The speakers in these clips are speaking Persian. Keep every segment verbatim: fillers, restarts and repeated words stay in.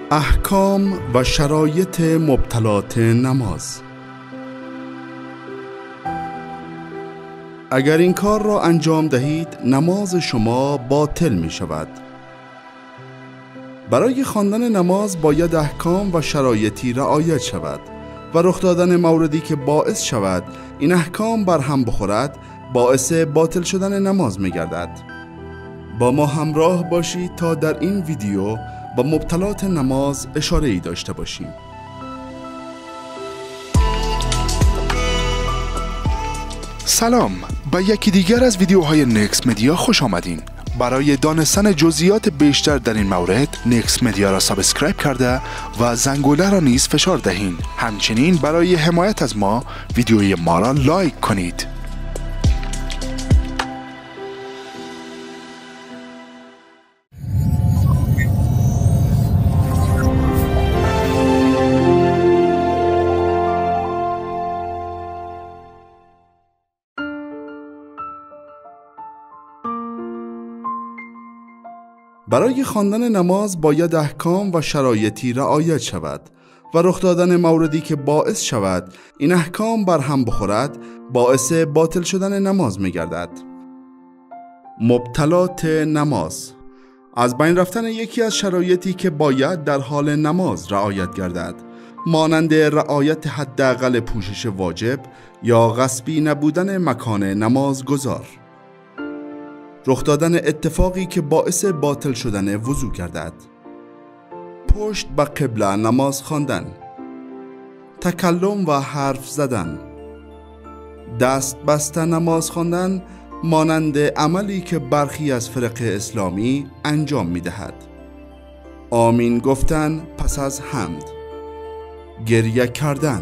احکام و شرایط مبطلات نماز. اگر این کار را انجام دهید نماز شما باطل می شود. برای خواندن نماز باید احکام و شرایطی رعایت شود و رخ دادن موردی که باعث شود این احکام بر هم بخورد باعث باطل شدن نماز می گردد. با ما همراه باشید تا در این ویدیو با مبطلات نماز اشاره ای داشته باشیم. سلام، به یکی دیگر از ویدیوهای نکس مدیا خوش آمدین. برای دانستن جزئیات بیشتر در این مورد نکس مدیا را سابسکرایب کرده و زنگوله را نیز فشار دهین. همچنین برای حمایت از ما ویدیوی ما را لایک کنید. برای خواندن نماز باید احکام و شرایطی رعایت شود و رخ دادن موردی که باعث شود این احکام بر هم بخورد باعث باطل شدن نماز می گردد. مبطلات نماز: از بین رفتن یکی از شرایطی که باید در حال نماز رعایت گردد، مانند رعایت حداقل پوشش واجب یا غصبی نبودن مکان نماز گذار. رخ دادن اتفاقی که باعث باطل شدن وضو گردد. پشت به قبله نماز خواندن. تکلم و حرف زدن. دست بسته نماز خواندن مانند عملی که برخی از فرق اسلامی انجام می دهد. آمین گفتن پس از حمد. گریه کردن.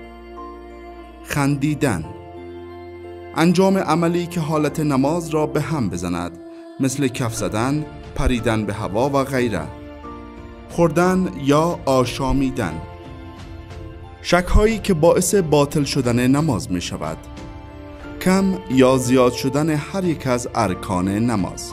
خندیدن. انجام عملی که حالت نماز را به هم بزند، مثل کف زدن، پریدن به هوا و غیره. خوردن یا آشامیدن. شک‌هایی که باعث باطل شدن نماز می شود. کم یا زیاد شدن هر یک از ارکان نماز.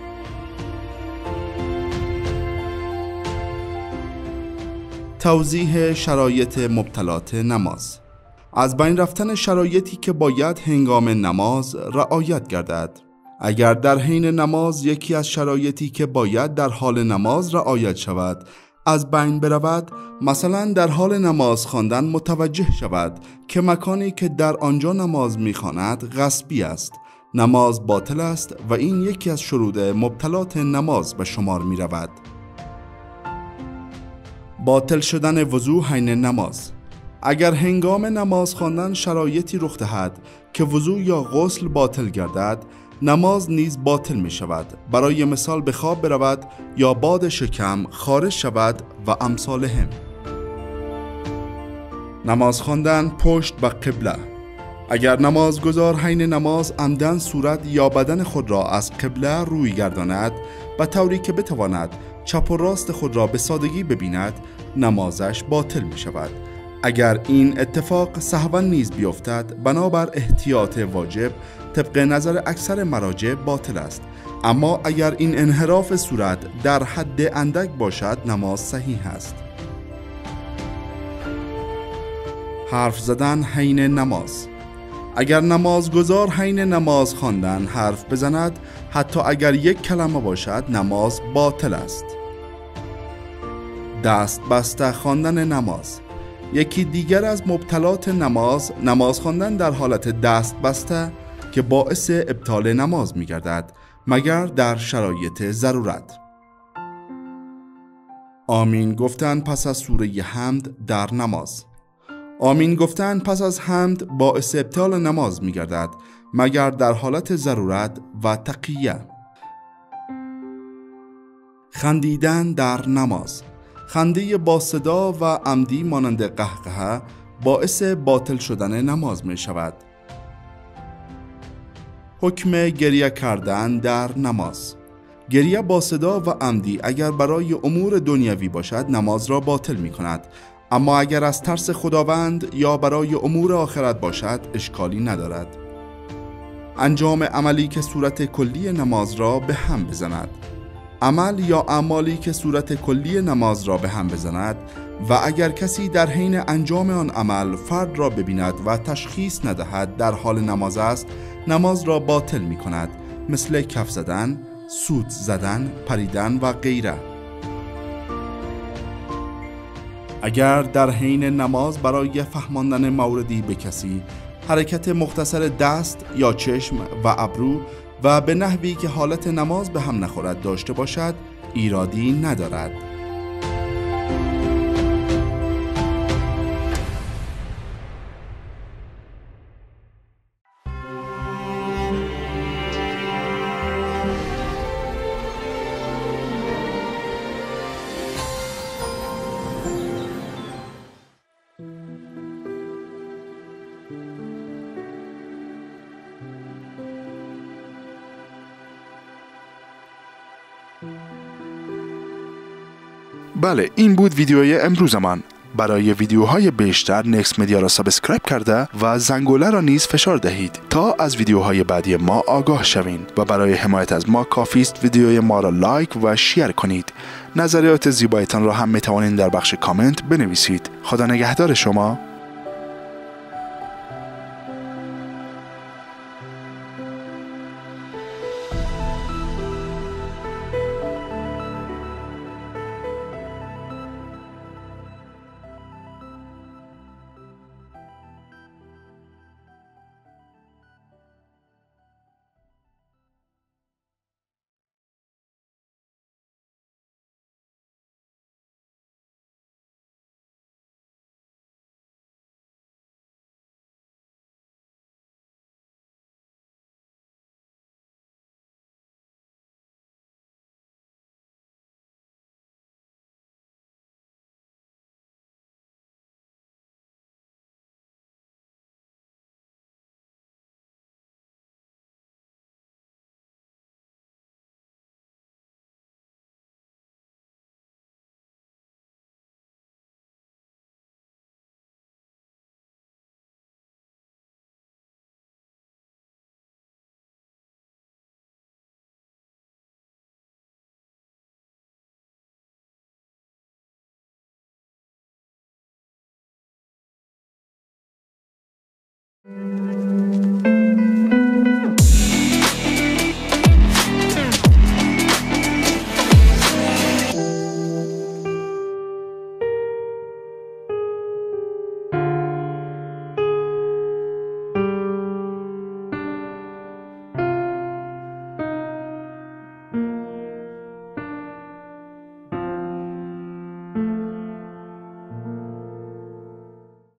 توضیح شرایط مبطلات نماز: از بین رفتن شرایطی که باید هنگام نماز رعایت گردد. اگر در حین نماز یکی از شرایطی که باید در حال نماز رعایت شود از بین برود، مثلا در حال نماز خواندن متوجه شود که مکانی که در آنجا نماز می‌خواند غصبی است، نماز باطل است و این یکی از شروط مبطلات نماز به شمار می‌رود. باطل شدن وضو حین نماز: اگر هنگام نماز خواندن شرایطی رخ دهد که وضو یا غسل باطل گردد، نماز نیز باطل می شود. برای مثال به خواب برود یا باد شکم خارج شود و امثالهم. نماز خواندن پشت به قبله: اگر نمازگزار حین نماز عمدن صورت یا بدن خود را از قبله روی گرداند به طوری که بتواند چپ و راست خود را به سادگی ببیند، نمازش باطل می شود. اگر این اتفاق سهوا نیز بیفتد، بنابر احتیاط واجب طبق نظر اکثر مراجع باطل است. اما اگر این انحراف صورت در حد اندک باشد نماز صحیح است. حرف زدن حین نماز: اگر نمازگزار حین نماز خواندن حرف بزند، حتی اگر یک کلمه باشد نماز باطل است. دست بسته خواندن نماز: یکی دیگر از مبطلات نماز، نماز خواندن در حالت دست بسته که باعث ابطال نماز می گردد مگر در شرایط ضرورت. آمین گفتن پس از سوره حمد در نماز: آمین گفتن پس از حمد باعث ابطال نماز می گردد مگر در حالت ضرورت و تقیه. خندیدن در نماز: خنده با صدا و عمدی مانند قهقه باعث باطل شدن نماز می شود. حکم گریه کردن در نماز: گریه با صدا و عمدی اگر برای امور دنیوی باشد نماز را باطل می کند، اما اگر از ترس خداوند یا برای امور آخرت باشد اشکالی ندارد. انجام عملی که صورت کلی نماز را به هم بزند. عمل یا اعمالی که صورت کلی نماز را به هم بزند و اگر کسی در حین انجام آن عمل فرد را ببیند و تشخیص ندهد در حال نماز است، نماز را باطل می کند، مثل کف زدن، سوت زدن، پریدن و غیره. اگر در حین نماز برای فهماندن موردی به کسی حرکت مختصر دست یا چشم و ابرو و به نحوی که حالت نماز به هم نخورد داشته باشد، ایرادی ندارد. بله، این بود ویدیوی امروز من. برای ویدیوهای بیشتر نکس مدیا را سابسکرایب کرده و زنگوله را نیز فشار دهید تا از ویدیوهای بعدی ما آگاه شوین و برای حمایت از ما کافی است ویدیوی ما را لایک و شیر کنید. نظریات زیبایتان را هم می توانید در بخش کامنت بنویسید. خدا نگهدار شما.